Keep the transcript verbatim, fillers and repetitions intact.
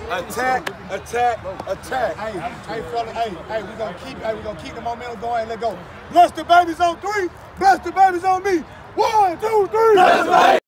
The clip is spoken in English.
Attack, attack, attack. Hey, hey, fella, hey, hey, we gonna keep, hey, we gonna keep the momentum going. Let's go. Bless the babies on three. Bless the babies on me. One, two, three. Bless the babies.